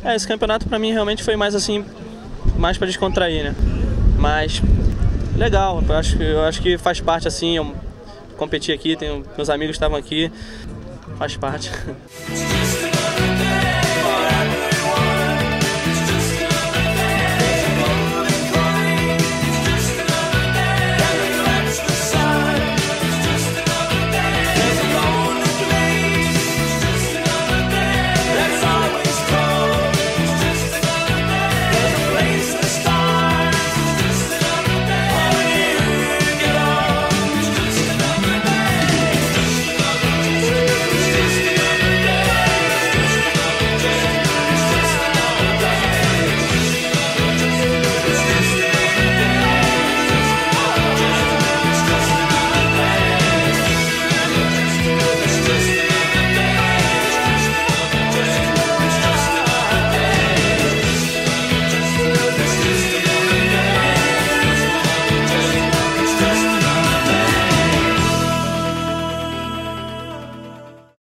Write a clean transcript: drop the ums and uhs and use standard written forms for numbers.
Esse campeonato pra mim realmente foi mais assim, mais pra descontrair, né? Mas legal, eu acho que faz parte assim, eu competi aqui, meus amigos estavam aqui, faz parte.